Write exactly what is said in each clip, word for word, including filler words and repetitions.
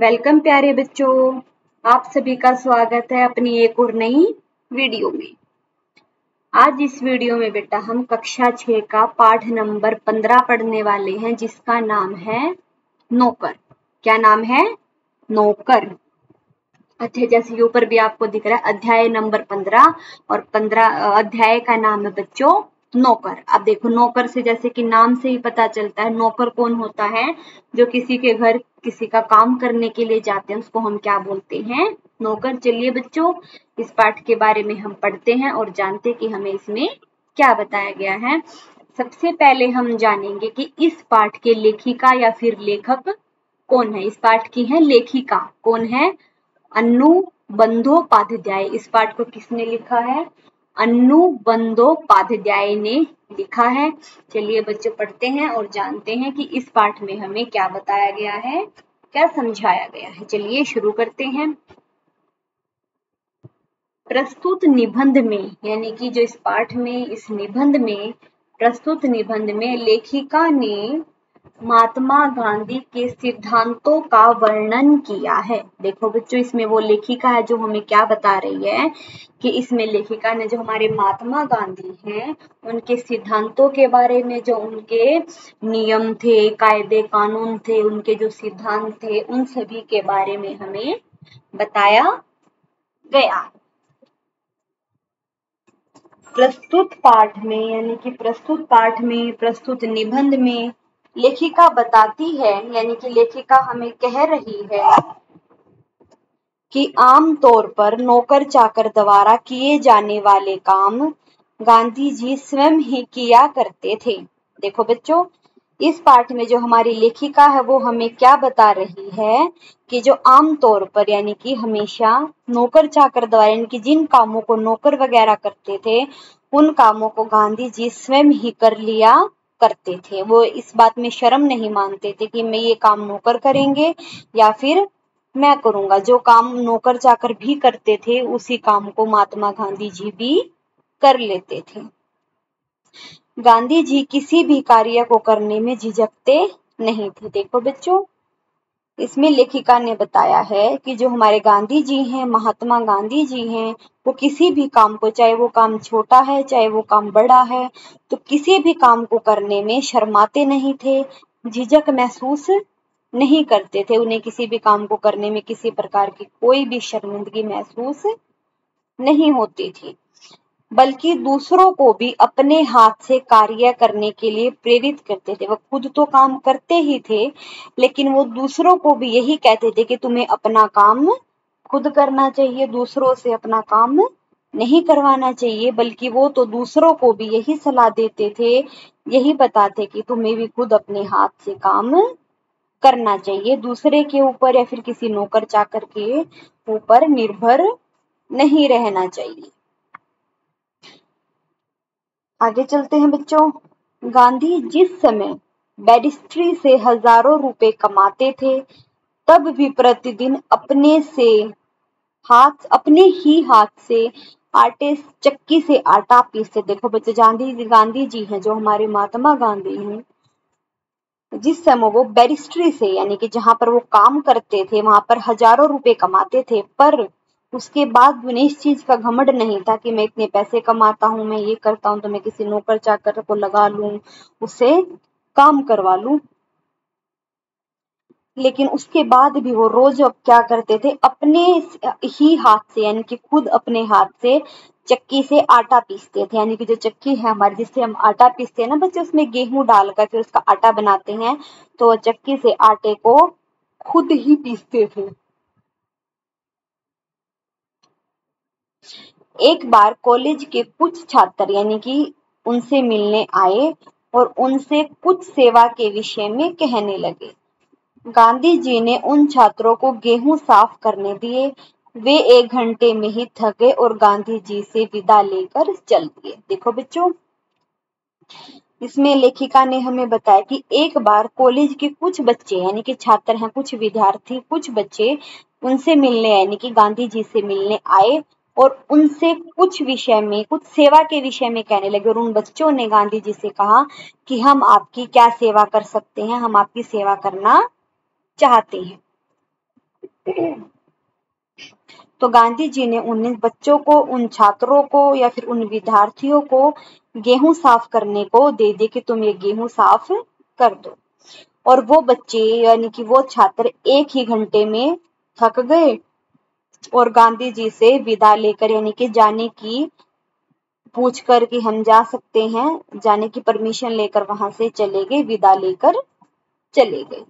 Welcome प्यारे बच्चों, आप सभी का स्वागत है अपनी एक और नई वीडियो में। आज इस वीडियो में बेटा हम कक्षा छह का पाठ नंबर पंद्रह पढ़ने वाले हैं, जिसका नाम है नौकर। क्या नाम है? नौकर। अच्छा, जैसे ऊपर भी आपको दिख रहा है अध्याय नंबर पंद्रह और पंद्रह अध्याय का नाम है बच्चों नौकर। अब देखो, नौकर से जैसे कि नाम से ही पता चलता है, नौकर कौन होता है? जो किसी के घर किसी का काम करने के लिए जाते हैं, उसको हम क्या बोलते हैं? नौकर। चलिए बच्चों, इस पाठ के बारे में हम पढ़ते हैं और जानते हैं कि हमें इसमें क्या बताया गया है। सबसे पहले हम जानेंगे कि इस पाठ के लेखिका या फिर लेखक कौन है। इस पाठ की है लेखिका। कौन है? अन्नू बंदोपाध्याय। इस पाठ को किसने लिखा है? अन्नू बंदोपाध्याय ने लिखा है। चलिए बच्चों, पढ़ते हैं और जानते हैं कि इस पाठ में हमें क्या बताया गया है, क्या समझाया गया है। चलिए शुरू करते हैं। प्रस्तुत निबंध में, यानी कि जो इस पाठ में, इस निबंध में, प्रस्तुत निबंध में लेखिका ने महात्मा गांधी के सिद्धांतों का वर्णन किया है। देखो बच्चों, इसमें वो लेखिका है जो हमें क्या बता रही है कि इसमें लेखिका ने जो हमारे महात्मा गांधी हैं उनके सिद्धांतों के बारे में, जो उनके नियम थे, कायदे कानून थे, उनके जो सिद्धांत थे, उन सभी के बारे में हमें बताया गया। प्रस्तुत पाठ में, यानी कि प्रस्तुत पाठ में, प्रस्तुत निबंध में लेखिका बताती है, यानी कि लेखिका हमें कह रही है कि आम तौर पर नौकर चाकर द्वारा किए जाने वाले काम गांधी जी स्वयं ही किया करते थे। देखो बच्चों, इस पाठ में जो हमारी लेखिका है वो हमें क्या बता रही है कि जो आम तौर पर, यानी कि हमेशा नौकर चाकर द्वारा, यानी कि जिन कामों को नौकर वगैरह करते थे उन कामों को गांधी जी स्वयं ही कर लिया करते थे। वो इस बात में शर्म नहीं मानते थे कि मैं ये काम नौकर करेंगे या फिर मैं करूंगा। जो काम नौकर चाकर भी करते थे उसी काम को महात्मा गांधी जी भी कर लेते थे। गांधी जी किसी भी कार्य को करने में झिझकते नहीं थे। देखो बच्चों, इसमें लेखिका ने बताया है कि जो हमारे गांधी जी हैं, महात्मा गांधी जी हैं, वो किसी भी काम को, चाहे वो काम छोटा है चाहे वो काम बड़ा है, तो किसी भी काम को करने में शर्माते नहीं थे, झिझक महसूस नहीं करते थे। उन्हें किसी भी काम को करने में किसी प्रकार की कोई भी शर्मिंदगी महसूस नहीं होती थी, बल्कि दूसरों को भी अपने हाथ से कार्य करने के लिए प्रेरित करते थे। वो खुद तो काम करते ही थे, लेकिन वो दूसरों को भी यही कहते थे कि तुम्हें अपना काम खुद करना चाहिए, दूसरों से अपना काम नहीं करवाना चाहिए। बल्कि वो तो दूसरों को भी यही सलाह देते थे, यही बताते कि तुम्हें भी खुद अपने हाथ से काम करना चाहिए, दूसरे के ऊपर या फिर किसी नौकर चाकर के ऊपर निर्भर नहीं रहना चाहिए। आगे चलते हैं बच्चों। गांधी जिस समय बैरिस्ट्री से हजारों रुपए कमाते थे, तब भी प्रतिदिन अपने से हाथ अपने ही हाथ से आटे चक्की से आटा पीसते। देखो बच्चे, गांधी गांधी जी हैं, जो हमारे महात्मा गांधी हैं, जिस समय वो बैरिस्ट्री से, यानी कि जहां पर वो काम करते थे वहां पर हजारों रुपए कमाते थे, पर उसके बाद उन्हें इस चीज का घमंड नहीं था कि मैं इतने पैसे कमाता हूं, मैं ये करता हूं तो मैं किसी नौकर चाकर को लगा लूं, उससे काम करवा लूं। लेकिन उसके बाद भी वो रोज अब क्या करते थे, अपने ही हाथ से, यानी कि खुद अपने हाथ से चक्की से आटा पीसते थे। यानी कि जो चक्की है हमारी, जिससे हम आटा पीसते हैं ना बच्चे, उसमें गेहूं डालकर फिर उसका आटा बनाते हैं, तो वो चक्की से आटे को खुद ही पीसते थे। एक बार कॉलेज के कुछ छात्र, यानी कि उनसे मिलने आए और उनसे कुछ सेवा के विषय में कहने लगे। गांधी जी ने उन छात्रों को गेहूं साफ करने दिए। वे एक घंटे में ही थक गए और गांधी जी से विदा लेकर चल दिए। देखो बच्चों, इसमें लेखिका ने हमें बताया कि एक बार कॉलेज के कुछ बच्चे, यानी कि छात्र हैं, कुछ विद्यार्थी, कुछ बच्चे उनसे मिलने, यानी कि गांधी जी से मिलने आए और उनसे कुछ विषय में, कुछ सेवा के विषय में कहने लगे। और उन बच्चों ने गांधी जी से कहा कि हम आपकी क्या सेवा कर सकते हैं, हम आपकी सेवा करना चाहते हैं। तो गांधी जी ने उन बच्चों को, उन छात्रों को या फिर उन विद्यार्थियों को गेहूं साफ करने को दे दिए कि तुम ये गेहूं साफ कर दो। और वो बच्चे यानी कि वो छात्र एक ही घंटे में थक गए और गांधी जी से विदा लेकर यानी कि जाने की पूछ कर कि हम जा सकते हैं, जाने की परमिशन लेकर वहां से चले गए, विदा लेकर चले गए।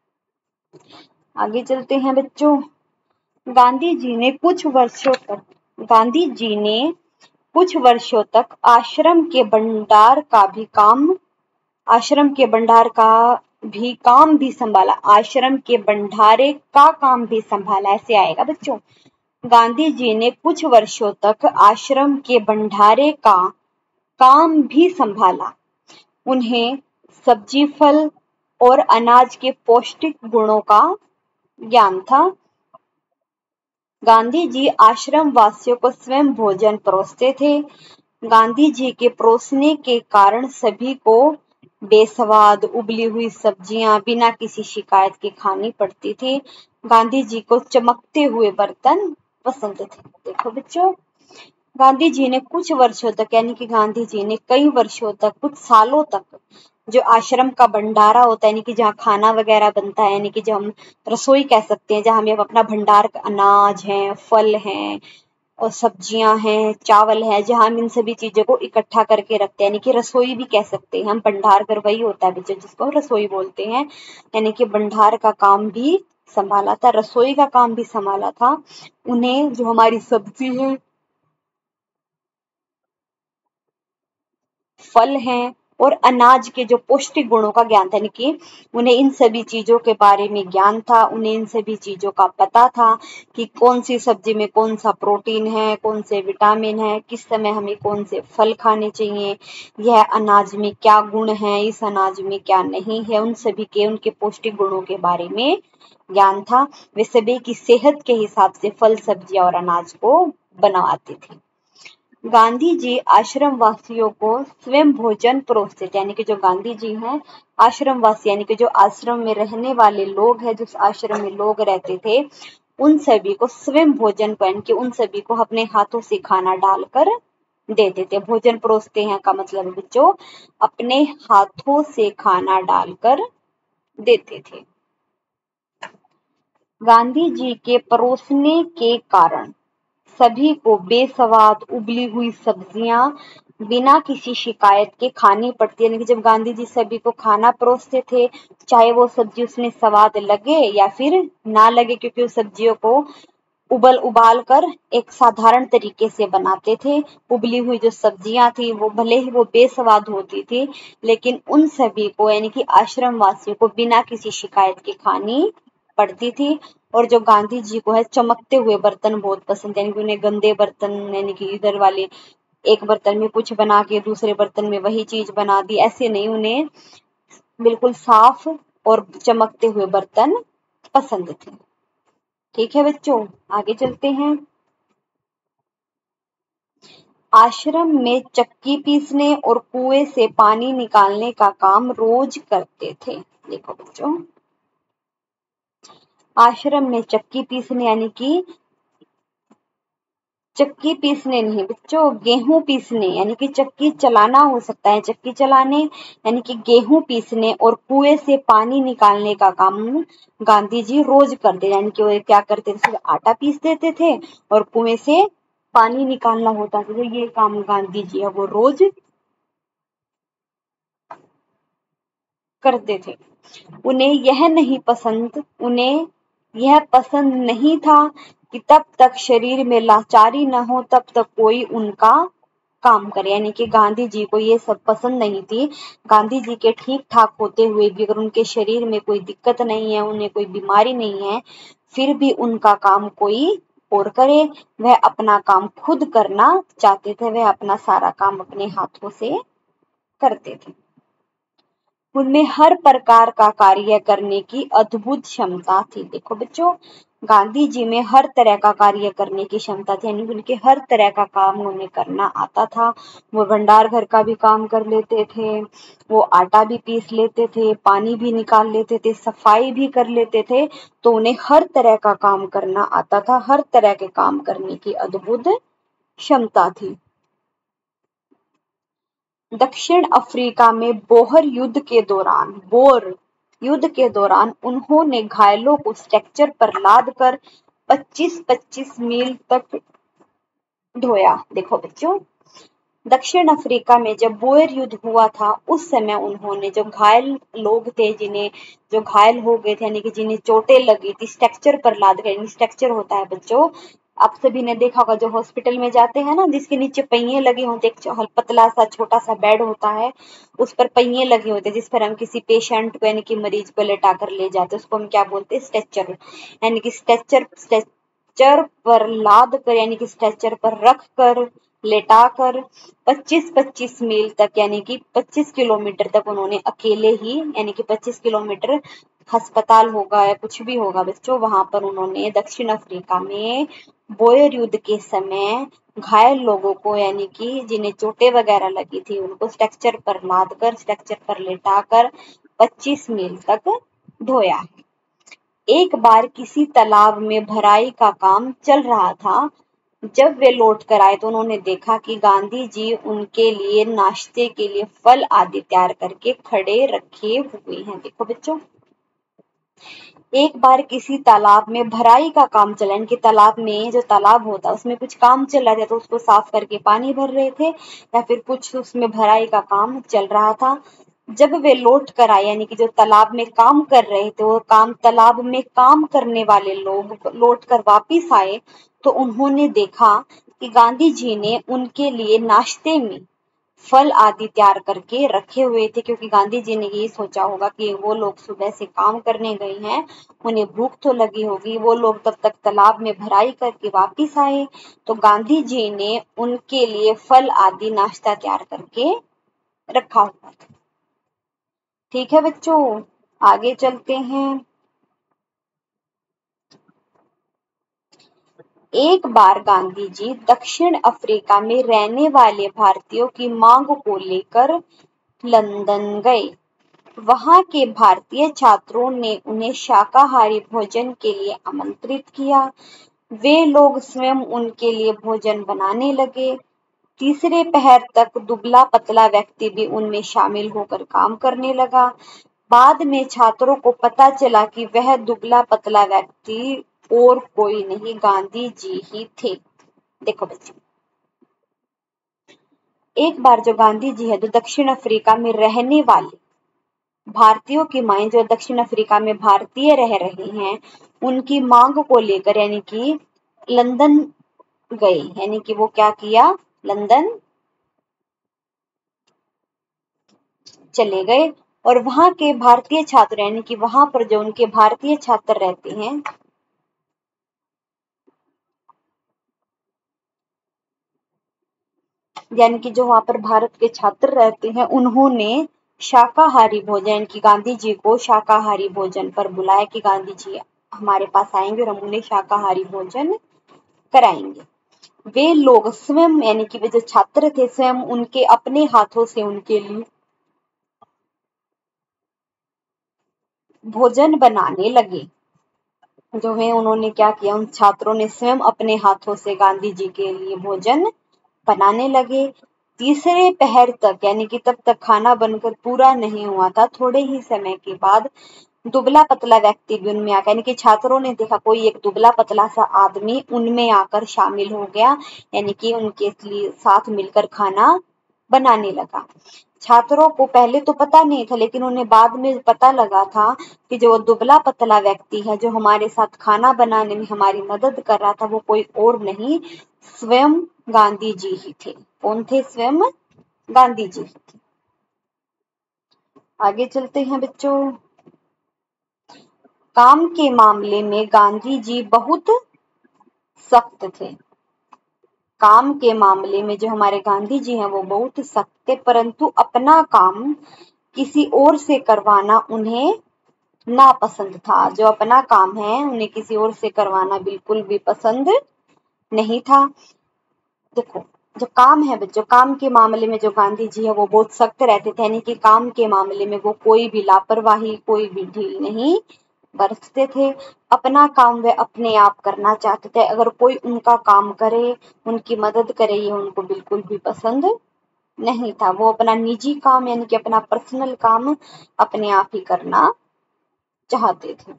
आगे चलते हैं बच्चों। गांधी जी ने कुछ वर्षों तक गांधी जी ने कुछ वर्षों तक आश्रम के भंडार का भी काम आश्रम के भंडार का भी काम भी संभाला आश्रम के भंडारे का काम भी संभाला ऐसे आएगा बच्चों। गांधी जी ने कुछ वर्षों तक आश्रम के भंडारे का काम भी संभाला। उन्हें सब्जी, फल और अनाज के पौष्टिक गुणों का ज्ञान था। गांधी जी आश्रम वासियों को स्वयं भोजन परोसते थे। गांधी जी के परोसने के कारण सभी को बेस्वाद उबली हुई सब्जियां बिना किसी शिकायत के खानी पड़ती थी। गांधी जी को चमकते हुए बर्तन पसंद थे। देखो बच्चों, गांधी जी ने कुछ वर्षों तक यानी कि गांधी जी ने कई वर्षों तक, कुछ सालों तक जो आश्रम का भंडारा होता है यानी कि जहाँ खाना वगैरह बनता है, यानी कि जो हम रसोई कह सकते हैं, जहाँ हमें अपना भंडार अनाज है, फल है और सब्जियां हैं, चावल है, जहाँ हम इन सभी चीजों को इकट्ठा करके रखते हैं, यानी कि रसोई भी कह सकते हैं हम। भंडार घर वही होता है बच्चों जिसको रसोई बोलते हैं। यानी कि भंडार का काम भी संभाला था, रसोई का काम भी संभाला था। उन्हें जो हमारी सब्जी है, फल हैं और अनाज के जो पौष्टिक गुणों का ज्ञान था, यानी कि उन्हें इन सभी चीजों के बारे में ज्ञान था। उन्हें इन सभी चीजों का पता था कि कौन सी सब्जी में कौन सा प्रोटीन है, कौन से विटामिन है, किस समय हमें कौन से फल खाने चाहिए, यह अनाज में क्या गुण है, इस अनाज में क्या नहीं है, उन सभी के उनके पौष्टिक गुणों के बारे में ज्ञान था। वे सभी की सेहत के हिसाब से फल, सब्जियां और अनाज को बनवाते थे। गांधी जी आश्रम वासियों को स्वयं भोजन परोसते थे, यानी कि जो गांधी जी हैं आश्रम वासी यानी कि जो आश्रम में रहने वाले लोग हैं, जिस आश्रम में लोग रहते थे, उन सभी को स्वयं भोजन यानी कि उन सभी को अपने हाथों से खाना डालकर देते थे। भोजन परोसते हैं का मतलब है बच्चों अपने हाथों से खाना डालकर देते थे। गांधी जी के परोसने के कारण सभी को बेस्वाद उबली हुई सब्जियां बिना किसी शिकायत के खानी पड़ती है। यानी कि जब गांधी जी सभी को खाना परोसते थे, चाहे वो सब्जी उसमें स्वाद लगे या फिर ना लगे, क्योंकि उस सब्जियों को उबल उबाल कर एक साधारण तरीके से बनाते थे। उबली हुई जो सब्जियां थी वो भले ही वो बेस्वाद होती थी, लेकिन उन सभी को यानी कि आश्रम वासियों को बिना किसी शिकायत के खानी पड़ती थी। और जो गांधी जी को है चमकते हुए बर्तन बहुत पसंद है, यानी कि उन्हें गंदे बर्तन यानी कि इधर वाले एक बर्तन में कुछ बना के दूसरे बर्तन में वही चीज बना दी, ऐसे नहीं, उन्हें बिल्कुल साफ और चमकते हुए बर्तन पसंद थे। ठीक है बच्चों, आगे चलते हैं। आश्रम में चक्की पीसने और कुएं से पानी निकालने का काम रोज करते थे। देखो बच्चों, आश्रम में चक्की पीसने यानी कि चक्की पीसने नहीं बच्चों, गेहूं पीसने, यानी कि चक्की चलाना हो सकता है, चक्की चलाने यानी कि गेहूं पीसने और कुएं से पानी निकालने का काम गांधी जी रोज करते, यानी कि वो क्या करते थे, आटा पीस देते थे और कुएं से पानी निकालना होता था। तो ये काम गांधी जी है वो रोज करते थे। उन्हें यह नहीं पसंद उन्हें यह पसंद नहीं था कि तब तक शरीर में लाचारी न हो तब तक कोई उनका काम करे, यानी कि गांधी जी को ये सब पसंद नहीं थी। गांधी जी के ठीक ठाक होते हुए भी अगर उनके शरीर में कोई दिक्कत नहीं है, उन्हें कोई बीमारी नहीं है, फिर भी उनका काम कोई और करे, वह अपना काम खुद करना चाहते थे, वह अपना सारा काम अपने हाथों से करते थे। उनमें हर प्रकार का कार्य करने की अद्भुत क्षमता थी। देखो बच्चों, गांधी जी में हर तरह का कार्य करने की क्षमता थी, यानी उनके हर तरह का काम उन्हें करना आता था। वो भंडार घर का भी काम कर लेते थे, वो आटा भी पीस लेते थे, पानी भी निकाल लेते थे, सफाई भी कर लेते थे। तो उन्हें हर तरह का काम करना आता था, हर तरह के काम करने की अद्भुत क्षमता थी। दक्षिण अफ्रीका में बोहर युद्ध के दौरान बोर युद्ध के दौरान उन्होंने घायलों को स्ट्रेचर पर लाद कर पच्चीस पच्चीस मील तक ढोया। देखो बच्चों, दक्षिण अफ्रीका में जब बोयर युद्ध हुआ था, उस समय उन्होंने जो घायल लोग थे, जिन्हें जो घायल हो गए थे, यानी कि जिन्हें चोटें लगी थी, स्ट्रेचर पर लाद कर, स्ट्रेचर होता है बच्चों, आप सभी ने देखा होगा, जो हॉस्पिटल में जाते हैं ना, जिसके नीचे पहिए लगे होते, एक पतला सा छोटा सा बेड होता है, उस पर पहिए लगे होते हैं, जिस पर हम किसी पेशेंट को यानी कि मरीज को लेटा कर ले जाते हैं, उसको हम क्या बोलते हैं, स्ट्रेचर। यानी कि स्ट्रेचर स्ट्रेचर पर लाद कर, यानी कि स्ट्रेचर पर रख कर, लेटा कर पच्चीस पच्चीस मील तक, यानी कि पच्चीस किलोमीटर तक उन्होंने अकेले ही, यानी कि पच्चीस किलोमीटर अस्पताल होगा या कुछ भी होगा बच्चों, वहां पर उन्होंने दक्षिण अफ्रीका में बोयर युद्ध के समय घायल लोगों को, यानी कि जिन्हें चोटें वगैरह लगी थी, उनको स्ट्रेचर पर लाद कर, स्ट्रेचर पर लेटाकर पच्चीस मील तक ढोया। एक बार किसी तालाब में भराई का काम चल रहा था। जब वे लौट कर आए तो उन्होंने देखा कि गांधी जी उनके लिए नाश्ते के लिए फल आदि तैयार करके खड़े रखे हुए हैं। देखो बच्चों, एक बार किसी तालाब में भराई का काम चला, इनके तालाब में, जो तालाब होता है उसमें कुछ काम चल रहा था, तो उसको साफ करके पानी भर रहे थे, या फिर कुछ उसमें भराई का काम चल रहा था। जब वे लौट कर आए, यानी कि जो तालाब में काम कर रहे थे, वो काम तालाब में काम करने वाले लोग लौट कर वापिस आए, तो उन्होंने देखा कि गांधी जी ने उनके लिए नाश्ते में फल आदि तैयार करके रखे हुए थे, क्योंकि गांधी जी ने ये सोचा होगा कि वो लोग सुबह से काम करने गए हैं, उन्हें भूख तो लगी होगी, वो लोग तब तक तालाब में भराई करके वापिस आए, तो गांधी जी ने उनके लिए फल आदि नाश्ता तैयार करके रखा हुआ था। ठीक है बच्चों, आगे चलते हैं। एक बार गांधी जी दक्षिण अफ्रीका में रहने वाले भारतीयों की मांग को लेकर लंदन गए। वहां के भारतीय छात्रों ने उन्हें शाकाहारी भोजन के लिए आमंत्रित किया। वे लोग स्वयं उनके लिए भोजन बनाने लगे। तीसरे पहर तक दुबला पतला व्यक्ति भी उनमें शामिल होकर काम करने लगा। बाद में छात्रों को पता चला कि वह दुबला पतला व्यक्ति और कोई नहीं, गांधी जी ही थे। देखो बच्चों, एक बार जो गांधी जी है, जो दक्षिण अफ्रीका में रहने वाले भारतीयों की मांग, जो दक्षिण अफ्रीका में भारतीय रह रहे हैं, उनकी मांग को लेकर, यानी कि लंदन गए, यानी कि वो क्या किया, लंदन चले गए, और वहां के भारतीय छात्र, यानी कि वहां पर जो उनके भारतीय छात्र रहते हैं, यानी कि जो वहां पर भारत के छात्र रहते हैं, उन्होंने शाकाहारी भोजन की गांधी जी को शाकाहारी भोजन पर बुलाया कि गांधी जी हमारे पास आएंगे और हम उन्हें शाकाहारी भोजन कराएंगे। वे लोग स्वयं, यानी कि वे जो छात्र थे, स्वयं उनके अपने हाथों से उनके लिए भोजन बनाने लगे। जो है उन्होंने क्या किया, उन छात्रों ने स्वयं अपने हाथों से गांधी जी के लिए भोजन बनाने लगे। तीसरे पहर तक, यानी कि तब तक खाना बनकर पूरा नहीं हुआ था, थोड़े ही समय के बाद दुबला पतला व्यक्ति भी उनमें आकर, यानी कि छात्रों ने देखा कोई एक दुबला पतला सा आदमी उनमें आकर शामिल हो गया, यानी कि उनके साथ मिलकर खाना बनाने लगा। छात्रों को पहले तो पता नहीं था, लेकिन उन्हें बाद में पता लगा था कि जो दुबला पतला व्यक्ति है, जो हमारे साथ खाना बनाने में हमारी मदद कर रहा था, वो कोई और नहीं, स्वयं गांधी जी ही थे। कौन थे? स्वयं गांधी जी ही थे। आगे चलते हैं बच्चों। काम के मामले में गांधी जी बहुत सख्त थे। काम के मामले में जो हमारे गांधी जी हैं, वो बहुत सख्त थे, परंतु अपना काम किसी और से करवाना उन्हें नापसंद था। जो अपना काम है उन्हें किसी और से करवाना बिल्कुल भी पसंद नहीं था। देखो, जो काम है बच्चों, काम के मामले में जो गांधी जी है वो बहुत सख्त रहते थे, यानी कि काम के मामले में वो कोई भी लापरवाही, कोई भी ढील नहीं बरतते थे। अपना काम वे अपने आप करना चाहते थे। अगर कोई उनका काम करे, उनकी मदद करे, ये उनको बिल्कुल भी पसंद नहीं था। वो अपना निजी काम यानी कि अपना पर्सनल काम अपने आप ही करना चाहते थे।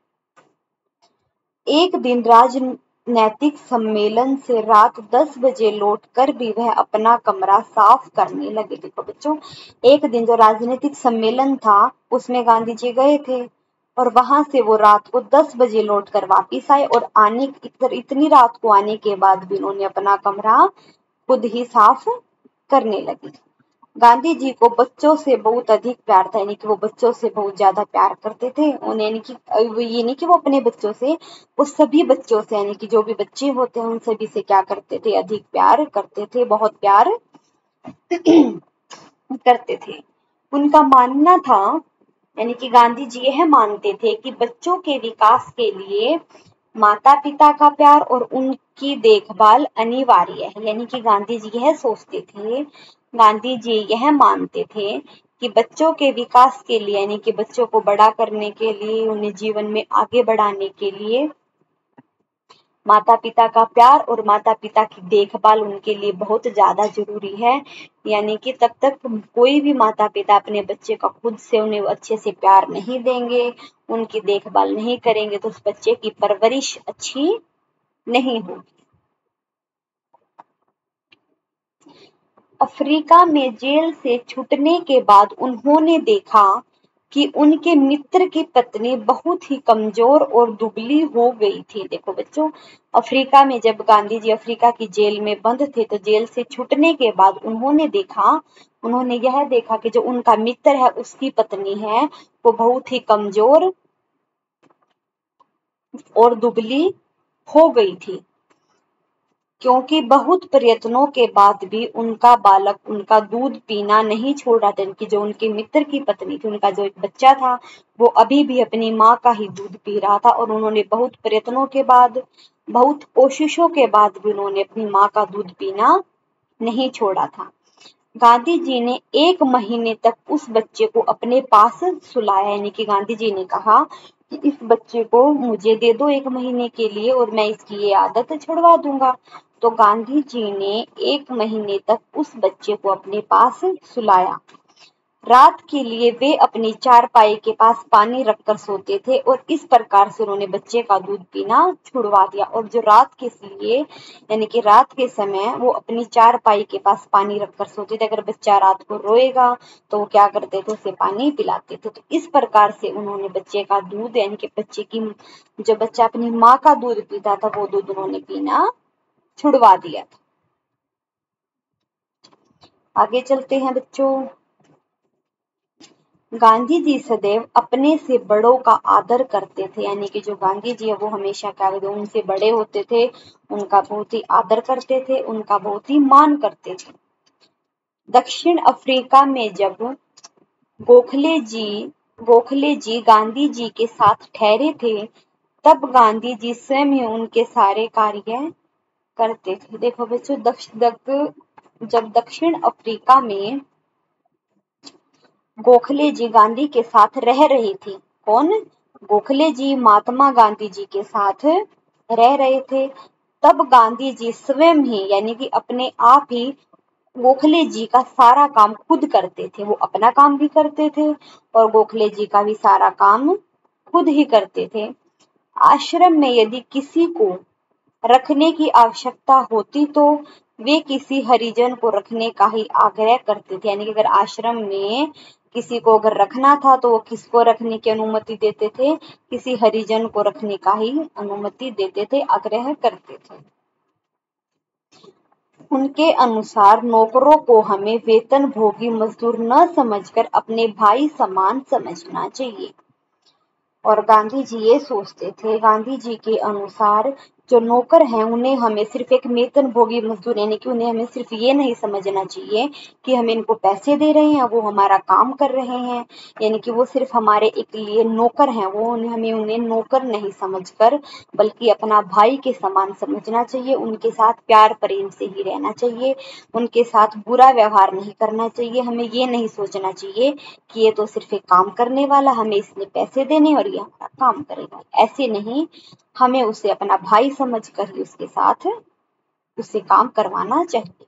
एक दिन राजनैतिक सम्मेलन से रात दस बजे लौटकर भी वह अपना कमरा साफ करने लगे। देखो बच्चों, एक दिन जो राजनीतिक सम्मेलन था उसमें गांधी जी गए थे और वहां से वो रात को दस बजे लौटकर वापिस आए और आने इतनी रात को आने के बाद भी उन्होंने अपना कमरा खुद ही साफ करने लगे। गांधी जी को बच्चों से बहुत अधिक प्यार था, यानी कि वो बच्चों से बहुत ज्यादा प्यार करते थे। उन्हें यानी कि ये नहीं कि वो अपने बच्चों से, वो सभी बच्चों से, यानी कि जो भी बच्चे होते हैं उन सभी से क्या करते थे, अधिक प्यार करते थे, बहुत प्यार करते थे। उनका मानना था, यानी कि गांधी जी यह मानते थे कि बच्चों के विकास के लिए माता पिता का प्यार और उनकी देखभाल अनिवार्य है। यानी कि गांधी जी यह सोचते थे, गांधी जी यह मानते थे कि बच्चों के विकास के लिए, यानी कि बच्चों को बड़ा करने के लिए, उन्हें जीवन में आगे बढ़ाने के लिए माता पिता का प्यार और माता पिता की देखभाल उनके लिए बहुत ज्यादा जरूरी है। यानी कि तब तक कोई भी माता पिता अपने बच्चे का खुद से उन्हें अच्छे से प्यार नहीं देंगे, उनकी देखभाल नहीं करेंगे तो उस बच्चे की परवरिश अच्छी नहीं होगी। अफ्रीका में जेल से छूटने के बाद उन्होंने देखा कि उनके मित्र की पत्नी बहुत ही कमजोर और दुबली हो गई थी। देखो बच्चों, अफ्रीका में जब गांधी जी अफ्रीका की जेल में बंद थे तो जेल से छूटने के बाद उन्होंने देखा, उन्होंने यह देखा कि जो उनका मित्र है उसकी पत्नी है वो बहुत ही कमजोर और दुबली हो गई थी, क्योंकि बहुत प्रयत्नों के बाद भी उनका बालक उनका दूध पीना नहीं छोड़ रहा था। कि जो उनके मित्र की पत्नी थी, उनका जो एक बच्चा था वो अभी भी अपनी माँ का ही दूध पी रहा था और उन्होंने बहुत प्रयत्नों के बाद, बहुत कोशिशों के बाद भी उन्होंने अपनी माँ का दूध पीना नहीं छोड़ा था। गांधी जी ने एक महीने तक उस बच्चे को अपने पास सुलाया, यानी कि गांधी जी ने कहा कि इस बच्चे को मुझे दे दो एक महीने के लिए और मैं इसकी ये आदत छुड़वा दूंगा। तो गांधी जी ने एक महीने तक उस बच्चे को अपने पास सुलाया। रात के लिए वे अपनी चारपाई के पास पानी रखकर सोते थे और इस प्रकार से उन्होंने बच्चे का दूध पीना छुड़वा दिया। और जो रात के लिए, यानी कि रात के समय वो अपनी चारपाई के पास पानी रखकर सोते थे। अगर बच्चा रात को रोएगा तो वो क्या करते थे, उसे पानी पिलाते थे। तो इस प्रकार से उन्होंने बच्चे का दूध, यानी कि बच्चे की, जो बच्चा अपनी माँ का दूध पीता था वो दूध उन्होंने पीना छुड़वा दिया था। आगे चलते हैं बच्चों। गांधी जी सदैव अपने से बड़ों का आदर करते थे, यानी कि जो गांधी जी है वो हमेशा क्या करते, उनसे बड़े होते थे, उनका बहुत ही आदर करते थे, उनका बहुत ही मान करते थे। दक्षिण अफ्रीका में जब गोखले जी गोखले जी गांधी जी के साथ ठहरे थे तब गांधी जी स्वयं ही उनके सारे कार्य करते थे। देखो बच्चों, दक्ष दक, जब दक्षिण अफ्रीका में गोखले जी गांधी के साथ रह रही थी, कौन, गोखले जी महात्मा गांधी जी के साथ रह रहे थे, तब गांधी जी स्वयं ही, यानी कि अपने आप ही गोखले जी का सारा काम खुद करते थे। वो अपना काम भी करते थे और गोखले जी का भी सारा काम खुद ही करते थे। आश्रम में यदि किसी को रखने की आवश्यकता होती तो वे किसी हरिजन को रखने का ही आग्रह करते थे, यानी कि अगर आश्रम में किसी को अगर रखना था तो वो किसको रखने की अनुमति देते थे, किसी हरिजन को रखने का ही अनुमति देते थे, आग्रह करते थे। उनके अनुसार नौकरों को हमें वेतन भोगी मजदूर न समझकर अपने भाई समान समझना चाहिए। और गांधी जी ये सोचते थे, गांधी जी के अनुसार जो नौकर हैं उन्हें हमें सिर्फ एक वेतन भोगी मजदूर यानी कि उन्हें हमें सिर्फ ये नहीं समझना चाहिए कि हम इनको पैसे दे रहे हैं, वो हमारा काम कर रहे हैं, यानी कि वो सिर्फ हमारे एक लिए नौकर हैं। वो उन्हें हमें उन्हें नौकर नहीं समझकर बल्कि अपना भाई के समान समझना चाहिए। उनके साथ प्यार प्रेम से ही रहना चाहिए, उनके साथ बुरा व्यवहार नहीं करना चाहिए। हमें ये नहीं सोचना चाहिए कि ये तो सिर्फ एक काम करने वाला, हमें इसने पैसे देने और ये हमारा काम करेगा। ऐसे नहीं, हमें उसे अपना भाई समझकर ही उसके साथ उसे काम करवाना चाहिए।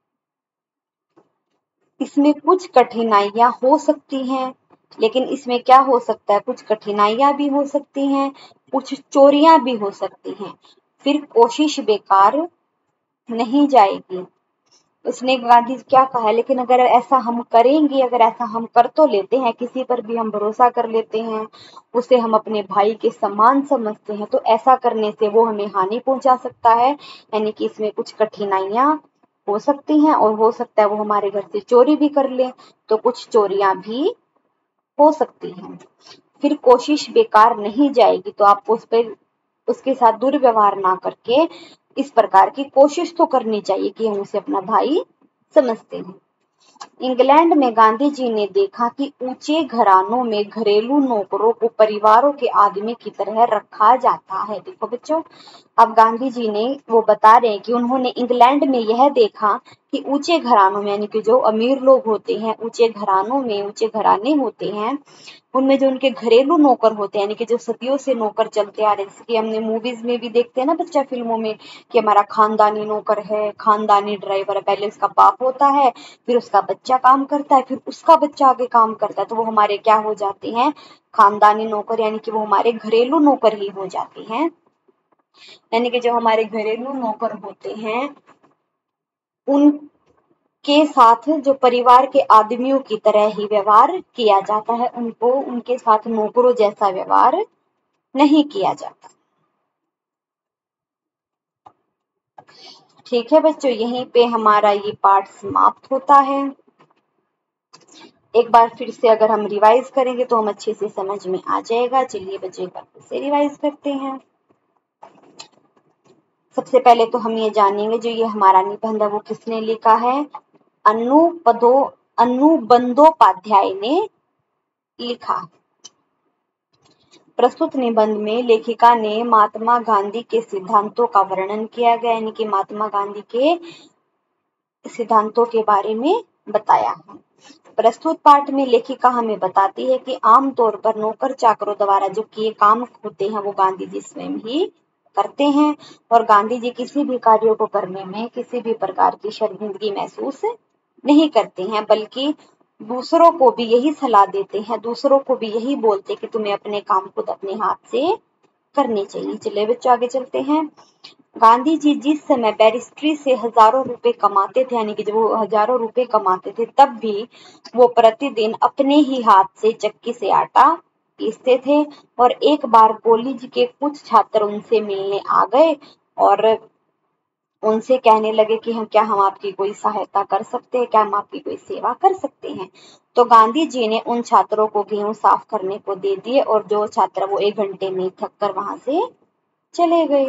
इसमें कुछ कठिनाइयां हो सकती हैं, लेकिन इसमें क्या हो सकता है, कुछ कठिनाइयां भी हो सकती हैं, कुछ चोरियां भी हो सकती हैं, फिर कोशिश बेकार नहीं जाएगी। उसने गांधी क्या कहा है, लेकिन अगर ऐसा हम करेंगे, अगर ऐसा हम कर तो लेते हैं, किसी पर भी हम भरोसा कर लेते हैं, उसे हम अपने भाई के समान समझते हैं, तो ऐसा करने से वो हमें हानि पहुंचा सकता है। यानी कि इसमें कुछ कठिनाइयां हो सकती हैं और हो सकता है वो हमारे घर से चोरी भी कर ले, तो कुछ चोरियां भी हो सकती हैं। फिर कोशिश बेकार नहीं जाएगी, तो आपको उस पर उसके साथ दुर्व्यवहार ना करके इस प्रकार की कोशिश तो करनी चाहिए कि हम उसे अपना भाई समझते हैं। इंग्लैंड में गांधी जी ने देखा कि ऊंचे घरानों में घरेलू नौकरों को परिवारों के आदमी की तरह रखा जाता है। देखो बच्चों, अब गांधी जी ने वो बता रहे हैं कि उन्होंने इंग्लैंड में यह देखा कि ऊंचे घरानों में यानी कि जो अमीर लोग होते हैं, ऊंचे घरानों में ऊंचे घराने होते हैं, उनमें जो उनके घरेलू नौकर होते हैं, यानी कि जो सदियों से नौकर चलते आ रहे हैं, जैसे कि हमने मूवीज में भी देखते हैं ना बच्चा, फिल्मों में, कि हमारा खानदानी नौकर है, खानदानी ड्राइवर है। पहले उसका बाप होता है, फिर उसका बच्चा काम करता है, फिर उसका बच्चा आगे काम करता है, तो वो हमारे क्या हो जाते हैं, खानदानी नौकर, यानी कि वो हमारे घरेलू नौकर ही हो जाते हैं। यानी कि जो हमारे घरेलू नौकर होते हैं उनके साथ जो परिवार के आदमियों की तरह ही व्यवहार किया जाता है, उनको उनके साथ नौकरों जैसा व्यवहार नहीं किया जाता। ठीक है बच्चों, यहीं पे हमारा ये पाठ समाप्त होता है। एक बार फिर से अगर हम रिवाइज करेंगे तो हम अच्छे से समझ में आ जाएगा। चलिए बच्चों, एक बार फिर से रिवाइज करते हैं। सबसे पहले तो हम ये जानेंगे जो ये हमारा निबंध है वो किसने लिखा है। अनुपदो अनुबंधोपाध्याय ने लिखा। प्रस्तुत निबंध में लेखिका ने महात्मा गांधी के सिद्धांतों का वर्णन किया गया, यानी कि महात्मा गांधी के सिद्धांतों के बारे में बताया है। प्रस्तुत पाठ में लेखिका हमें बताती है कि आमतौर पर नौकर चाकरों द्वारा जो किए काम होते हैं वो गांधी जी स्वयं ही करते हैं, और गांधी जी किसी भी कार्यों को करने में किसी भी प्रकार की शर्मिंदगी महसूस नहीं करते हैं, बल्कि दूसरों को भी यही सलाह देते हैं, दूसरों को भी यही बोलते हैं कि तुम्हें अपने काम खुद अपने हाथ से करने चाहिए। चलिए बच्चों, आगे चलते हैं। गांधी जी जिस समय बैरिस्ट्री से हजारों रुपए कमाते थे, यानी कि जब वो हजारों रुपए कमाते थे, तब भी वो प्रतिदिन अपने ही हाथ से चक्की से आटा पीसते थे। और एक बार कॉलेज के कुछ छात्र उनसे मिलने आ गए और उनसे कहने लगे कि हम क्या हम आपकी कोई सहायता कर सकते हैं, क्या हम आपकी कोई सेवा कर सकते हैं। तो गांधी जी ने उन छात्रों को गेहूं साफ करने को दे दिए और जो छात्र वो एक घंटे में थक कर वहां से चले गए।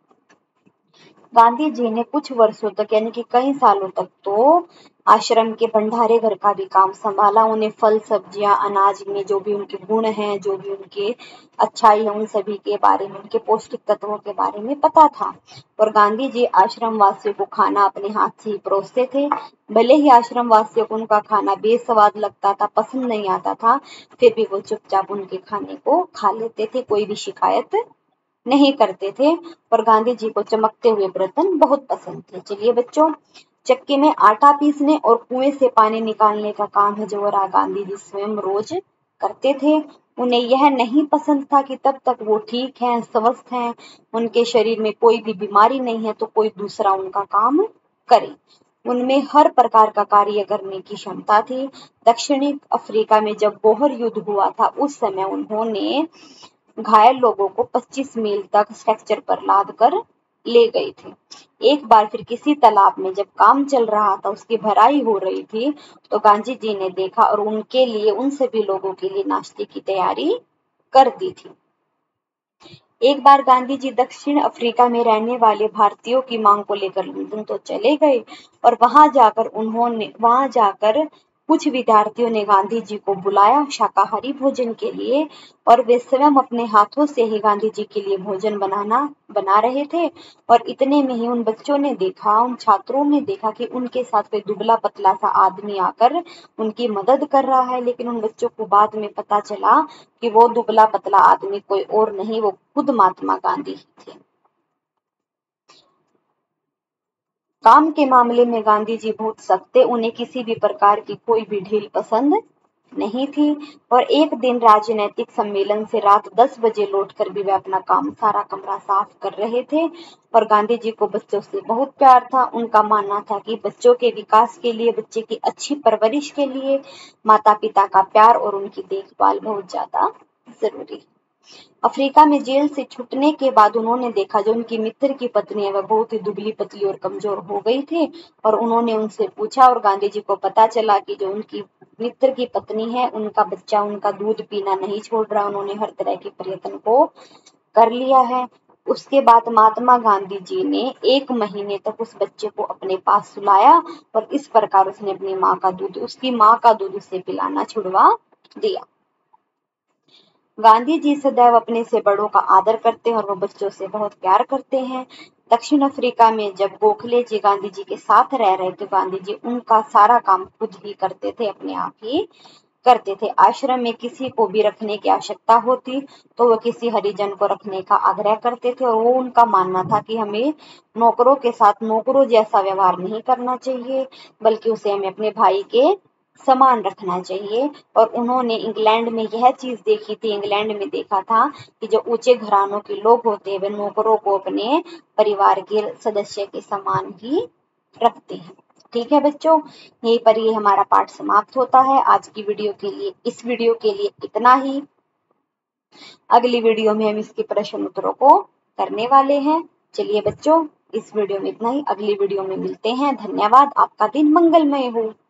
गांधी जी ने कुछ वर्षों तक यानी कि कई सालों तक तो आश्रम के भंडारे घर का भी काम संभाला। उन्हें फल सब्जियां अनाज में जो भी उनके गुण हैं, जो भी उनके अच्छाई है, उन सभी के बारे में, उनके पौष्टिक तत्वों के बारे में पता था। और गांधी जी आश्रम वासियों को खाना अपने हाथ से ही परोसते थे। भले ही आश्रम वासियों को उनका खाना बेस्वाद लगता था, पसंद नहीं आता था, फिर भी वो चुपचाप उनके खाने को खा लेते थे, कोई भी शिकायत नहीं करते थे। और गांधी जी को चमकते हुए बर्तन बहुत पसंद थे। चलिए बच्चों, चक्की में आटा पीसने और कुएं से पानी निकालने का काम है जो गांधी जी स्वयं रोज करते थे। उन्हें यह नहीं पसंद था कि तब तक वो ठीक हैं, स्वस्थ हैं, उनके शरीर में कोई भी बीमारी नहीं है, तो कोई दूसरा उनका काम करे। उनमें हर प्रकार का कार्य करने की क्षमता थी। दक्षिणी अफ्रीका में जब बोहर युद्ध हुआ था, उस समय उन्होंने घायल लोगों को पच्चीस मील तक स्ट्रेचर पर लाद कर ले गए थे। एक बार फिर किसी तालाब में जब काम चल रहा था, उसकी भराई हो रही थी, तो गांधी जी ने देखा और उनके लिए, उन सभी लोगों के लिए नाश्ते की तैयारी कर दी थी। एक बार गांधी जी दक्षिण अफ्रीका में रहने वाले भारतीयों की मांग को लेकर लंदन तो चले गए और वहां जाकर उन्होंने वहां जाकर कुछ विद्यार्थियों ने गांधी जी को बुलाया शाकाहारी भोजन के लिए और वे स्वयं अपने हाथों से ही गांधी जी के लिए भोजन बनाना बना रहे थे। और इतने में ही उन बच्चों ने देखा, उन छात्रों ने देखा कि उनके साथ कोई दुबला पतला सा आदमी आकर उनकी मदद कर रहा है। लेकिन उन बच्चों को बाद में पता चला कि वो दुबला पतला आदमी कोई और नहीं, वो खुद महात्मा गांधी ही थे। काम के मामले में गांधी जी बहुत सख्त थे, उन्हें किसी भी प्रकार की कोई भी ढील पसंद नहीं थी। और एक दिन राजनीतिक सम्मेलन से रात दस बजे लौटकर भी वे अपना काम सारा कमरा साफ कर रहे थे। और गांधी जी को बच्चों से बहुत प्यार था। उनका मानना था कि बच्चों के विकास के लिए, बच्चे की अच्छी परवरिश के लिए माता पिता का प्यार और उनकी देखभाल बहुत ज्यादा जरूरी है। अफ्रीका में जेल से छूटने के बाद उन्होंने देखा जो उनकी मित्र की पत्नी है वह बहुत ही दुबली पतली और कमजोर हो गई थी। और उन्होंने उनसे पूछा और गांधी जी को पता चला कि जो उनकी मित्र की पत्नी है उनका बच्चा उनका दूध पीना नहीं छोड़ रहा। उन्होंने हर तरह के प्रयत्न को कर लिया है। उसके बाद महात्मा गांधी जी ने एक महीने तक उस बच्चे को अपने पास सुलाया और इस प्रकार उसने अपनी माँ का दूध उसकी माँ का दूध उसे पिलाना छुड़वा दिया। गांधी जी सदैव अपने से बड़ों का आदर करते हैं और वो बच्चों से बहुत प्यार करते हैं। दक्षिण अफ्रीका में जब गोखले जी गांधी जी के साथ रह रहे थे, गांधी जी उनका सारा काम खुद ही करते थे, अपने आप ही करते थे। आश्रम में किसी को भी रखने की आवश्यकता होती तो वो किसी हरिजन को रखने का आग्रह करते थे। और वो उनका मानना था कि हमें नौकरों के साथ नौकरों जैसा व्यवहार नहीं करना चाहिए, बल्कि उसे हमें अपने भाई के समान रखना चाहिए। और उन्होंने इंग्लैंड में यह चीज देखी थी, इंग्लैंड में देखा था कि जो ऊंचे घरानों के लोग होते हैं वे नौकरों को अपने परिवार के सदस्य के समान ही रखते हैं। ठीक है बच्चों, यहीं पर ये हमारा पाठ समाप्त होता है। आज की वीडियो के लिए इस वीडियो के लिए इतना ही। अगली वीडियो में हम इसके प्रश्न उत्तरों को करने वाले हैं। चलिए बच्चों, इस वीडियो में इतना ही, अगली वीडियो में मिलते हैं। धन्यवाद। आपका दिन मंगलमय हो।